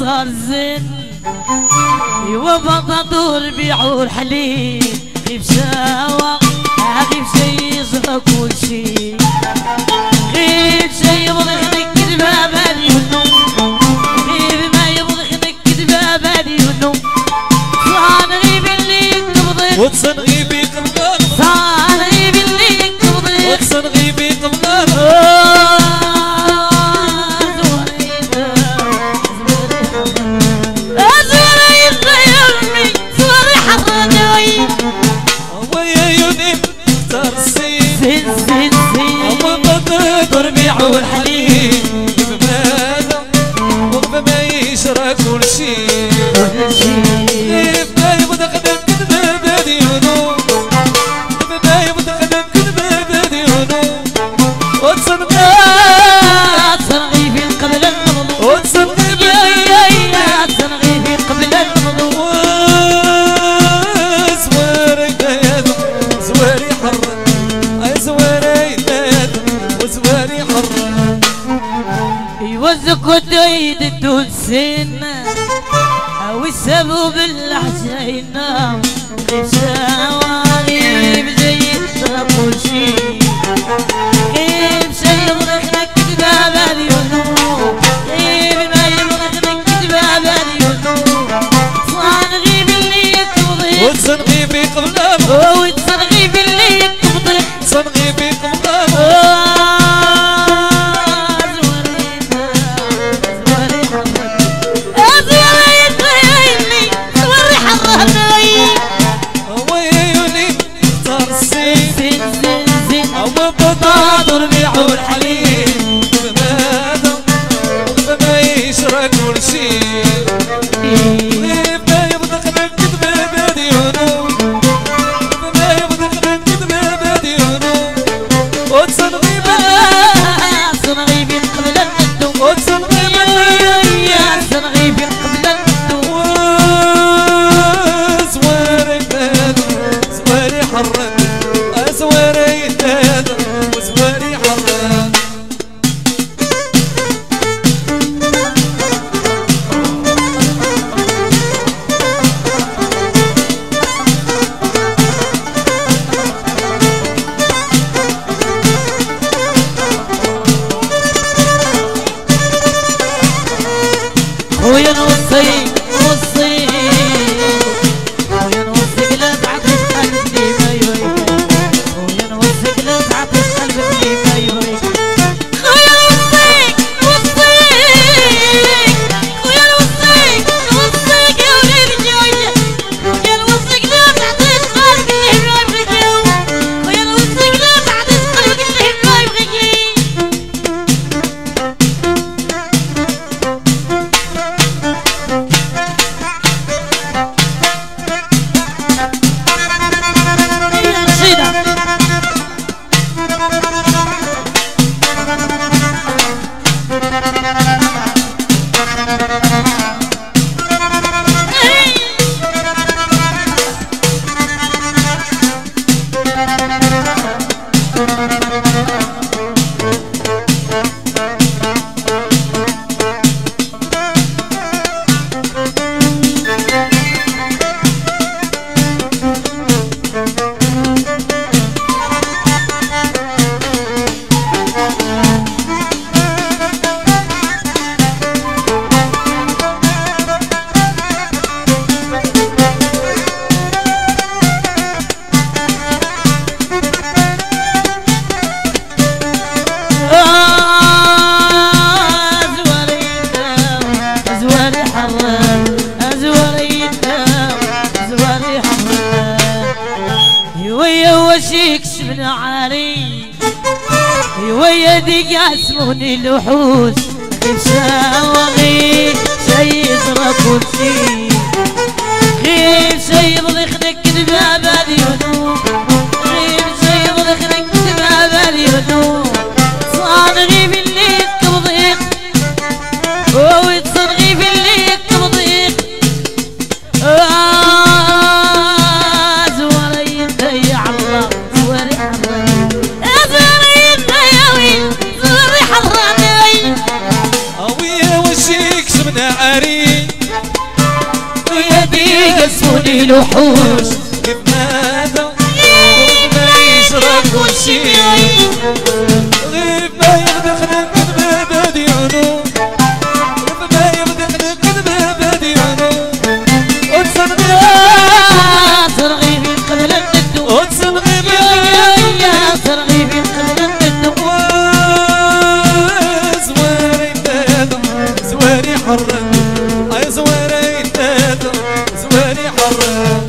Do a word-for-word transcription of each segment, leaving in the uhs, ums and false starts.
صار زين ايوا بطاطور بيعوا الحليب غيب سوا غيب شي يزرع كل شي غيب شي يبغى يخليك الباب هادي منو غيب ما يبغى يخليك الباب هادي منو صان غيب اللي يقبضك وتصن غيبي قبلك صان غيب اللي يقبضك وتصن غيبي قبلك والحليب بماذا وبما يشرى كل شيء كيف ما يبدا خدم كذبة بادي هدوء بما يبدا خدم كذبة بادي هدوء وتصنغي تصنغي في قبل النضوء وتصنغي تصنغي في قبل النضوء زواري نادم زواري حرة اي زواري نادم وزواري حرة يوزك ودايد الدنسين او السبب بالعجين غيب سوا غيب زي كل شي غيب شي يبغى يخليك الباب هادي ونور غيب ما يبغى يخليك الباب هادي ونور صان غيب اللي يقبضك وتصن غيبي قبلك وتصن غيب اللي يقبضك تصن غيبي قبلك بطاطر بيعوا الحليب بماذا وبما يشرى كل شيء غيب ما يبغى خدم كذبة بادي هدوء بما يبغى خدم كذبة بادي هدوء وتصن غيبة تصنغي في قبل النضوء وتصن غيبة تصنغي في قبل النضوء زواري نادم زواري حرة زواري نادم وزواري حرة خويا نوصي نوصي خويا نوصيك لا تعطيش قلبك لي ما يوريك خويا نوصيك لا تعطيش قلبك لي ما يوريك خويا نوصيك نوصيك خويا نوصيك نوصيك يا وليدي جوية خويا نوصيك لا تعطيش قلبك لي ما يبغيك خويا نوصيك لا تعطيش قلبك لي ما يبغيك وشيك شبنا عاري ويا ديك يسموني الوحوش غيب سوا غيب شي يزرى كل شي غيب شي يبغى يخليك الباب هادي هدوء غيب شي يبغى يخليك الباب هادي هدوء صان غيب اللي يقبضك ويتصن غيب اللي يقبضك زواري يا الله زواري حرام زواري يا ويل زواري حرام اويا وشيك شبنا عاري الحليم ويدي يقسموني الوحوش كيف ماذا كيف ما يشرب كل شي غير ما يغدخنا من باب ديالو غير ما يغدخنا من باب ديالو وتصنغي ترغيبي قبل الندو وتصنغي يا ترغيبي قبل الندو زواري دادا زواري حرة اي زواري دادا زواري حرة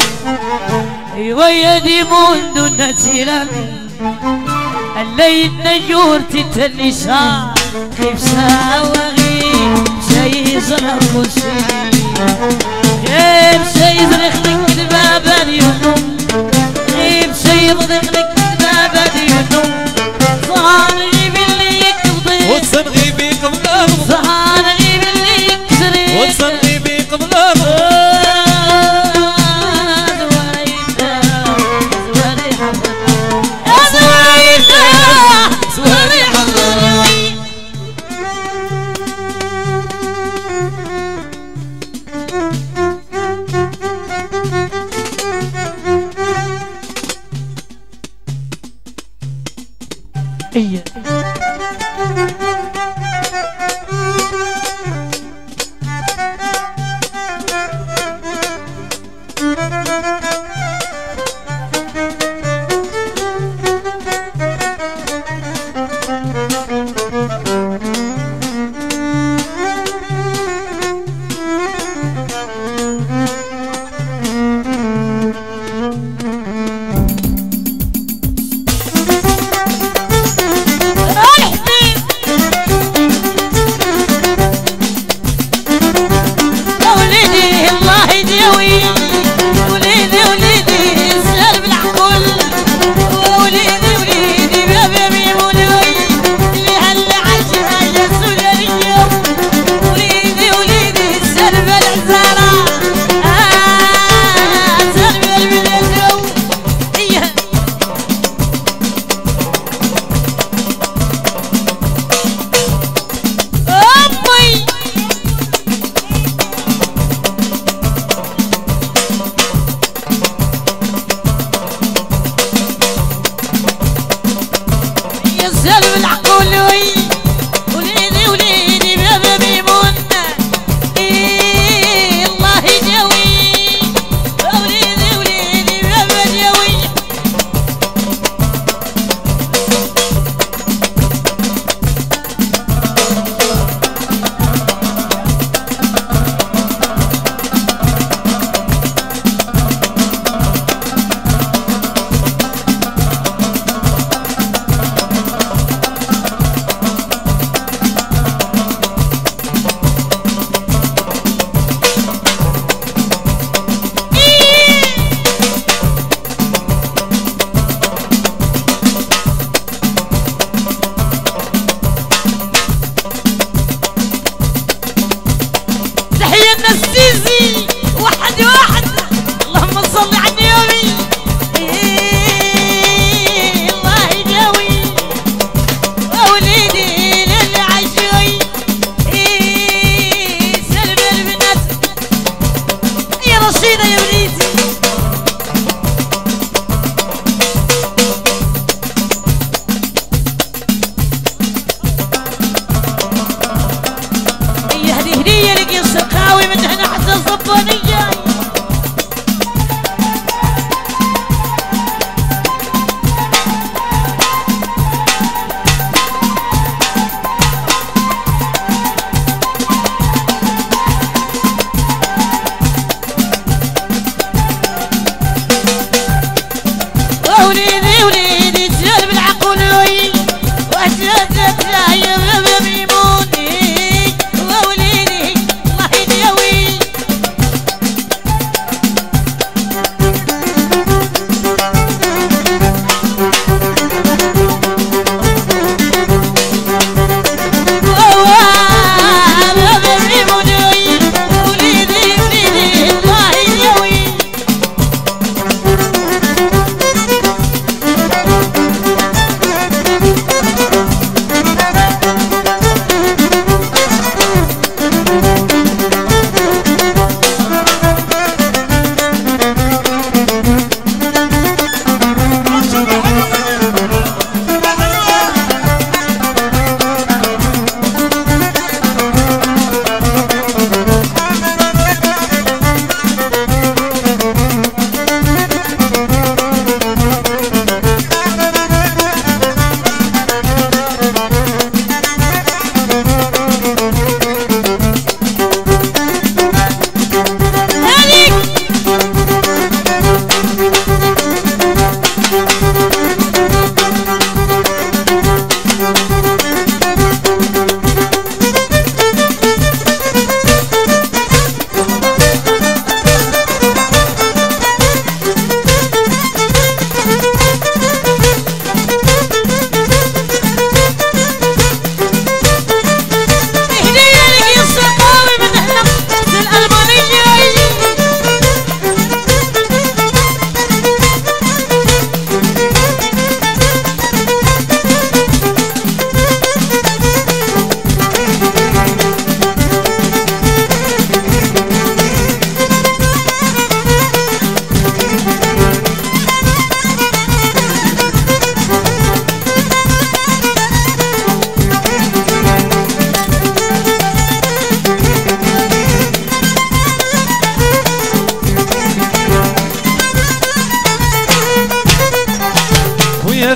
ويدي منذ النسيلة الليل نجور تتلشا كيف ساوغي شي يزرق وشي كيف شي يزرق لك الباب اليوم كيف شي يزرق لك الباب اليوم صانغي باللي يقضي وتصنغي بي قبل أغضب صانغي باللي يكسري وتصنغي بي قبل أغضب إيه السيسي واحد واحد اللهم صل على النبي إيه الله يقوي وليدي للعشوي إيه سلم البنات يا رشيدة يا وليدي هدي هدية لك يا السقاوي من هنا حتى الصبانية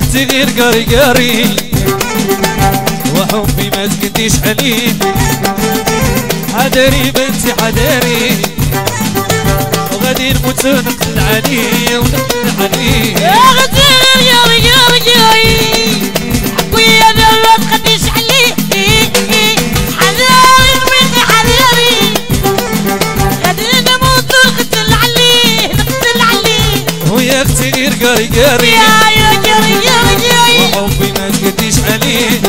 اختي غير قاري قاري وحبي ما تقديش عليه حذري بنتي حذري وغادي نموت ونقتل عليه ونقتل عليه يا اختي غير قاري قاري حبي انا ما تقديش عليه حذري بنتي حذري غادي نموت ونقتل عليه نقتل عليه ويا اختي غير قاري قاري وحبي ما تقديش عليه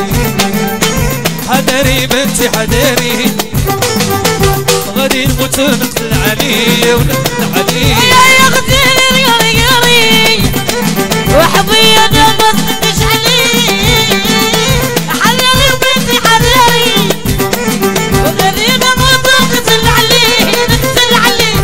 حذري بنتي حذري غادي نموت ونقتل عليه ونقتل عليه يا اختي غير قاري وحبي انا ما تقديش عليه حذري بنتي حذري وغادي نموت ونقتل عليه نقتل عليه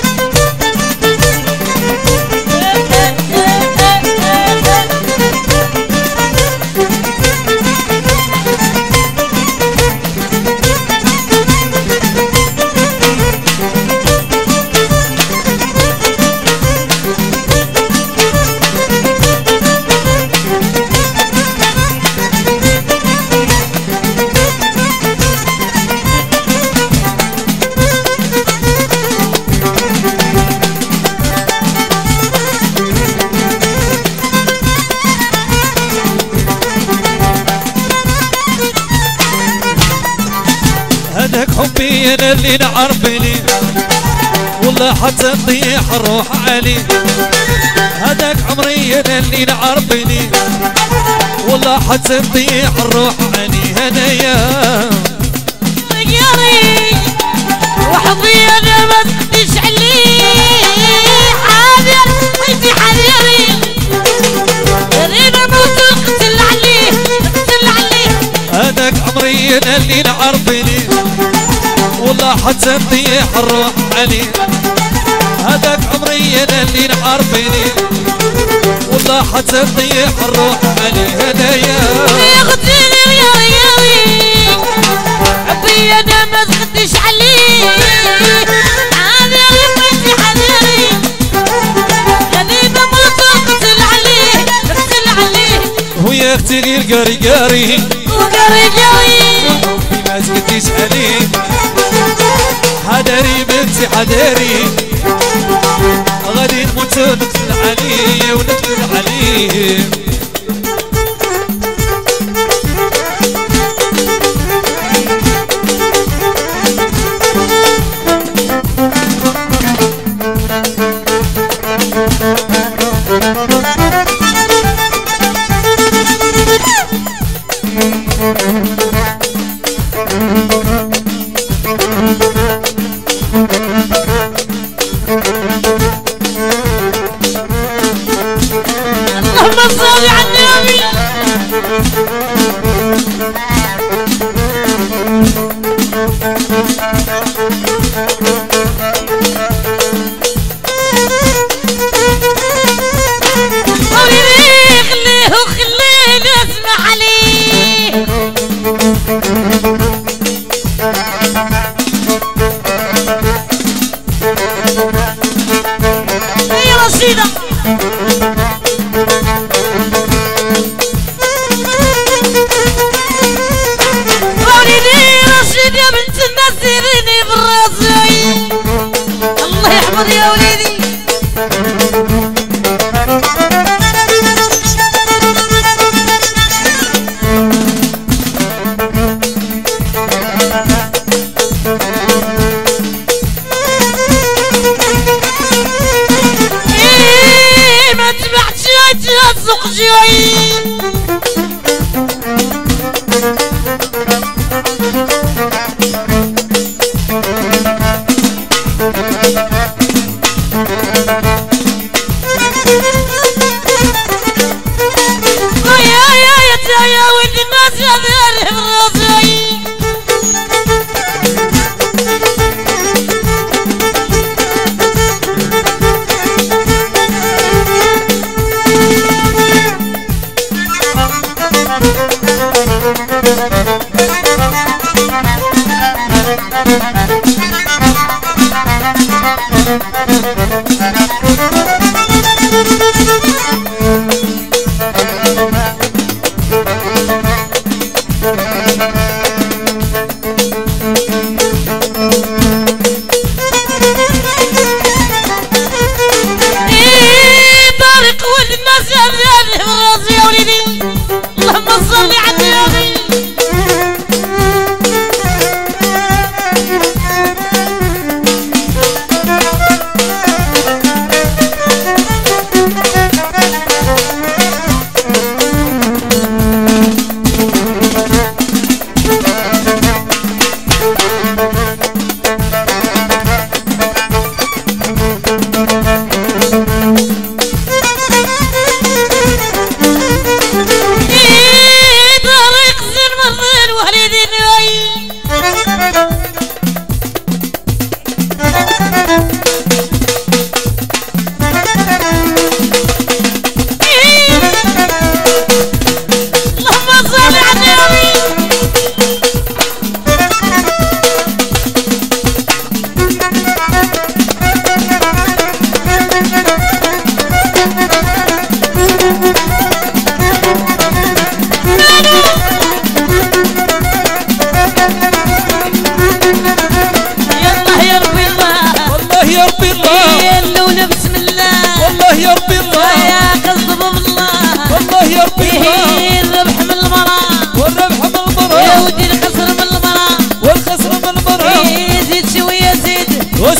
هذاك حبي انا اللي نعرفني والله حتى تطيح الروح علي هذاك عمري انا اللي نعرفني والله حتى تطيح الروح علي هنايا غيري وحبي انا ما تقديش عليه حاضر انتي حذري غادي نموت ونقتل عليه نقتل عليه هذاك عمري انا اللي نعرفني والله حتى تطيح الروح علي هذاك عمري انا اللي نعرفني والله حتى تطيح الروح علي هنايا يا اختي يا رياوي حبي انا ما تقديش عليه حاضر انتي حذري غادي نموت ونقتل عليه نقتل عليه ويا اختي غير قاري قاري وقاري قاري حبي ما تقديش عليه حذري بنتي حذري غادي نموت ونقتل عليه ونقتل عليه اللهم صل على النبي خليه وخليه اسمح عليه يا رشيدة رشيد يا بنت الناس سيريني بالراسي الله يحفظ يا وليدي إيه ما تبعتش تسوق جوي يا يا يا يا ولد الناس يا ذا الراسي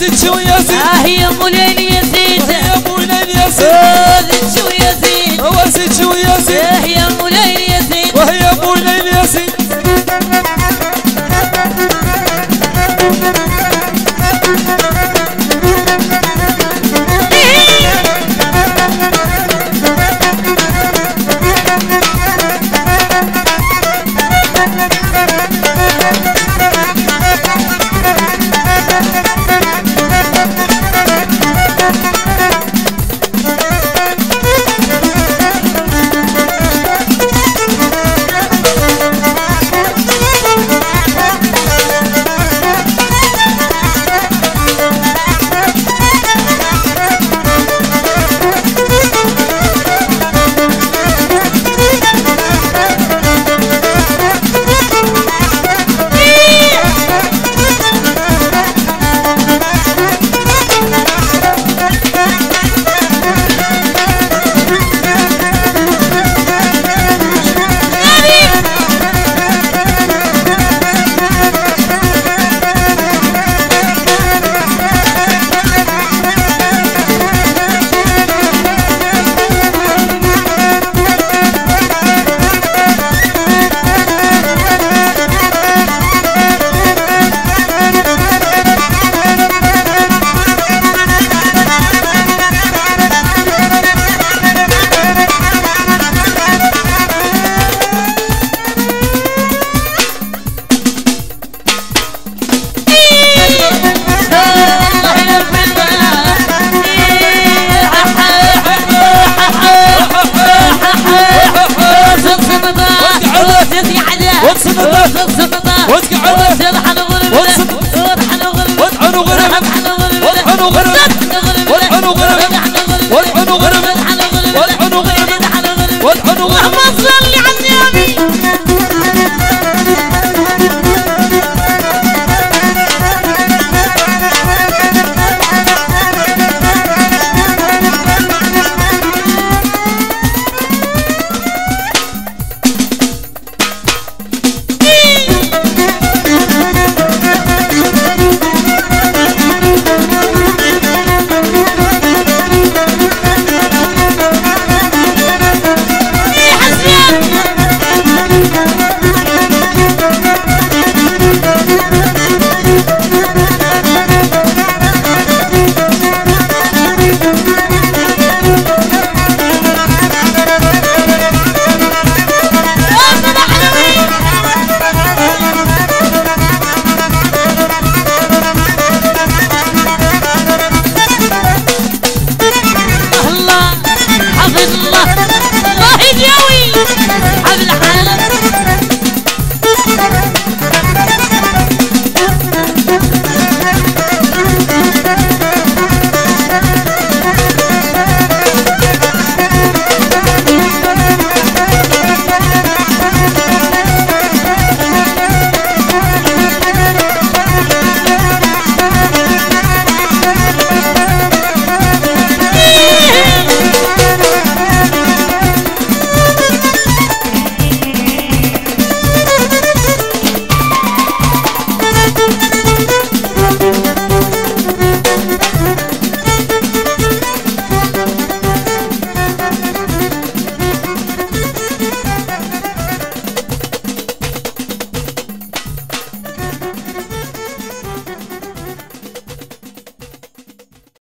وزيد شو يا زيد اه يا مولين يا زيد يا مولين يا زيد وزيد شو يا زيد وزيد شو يا زيد اه يا مولين يا زيد وهي مولين يا زيد واطعنوا غرب واطعنوا غرب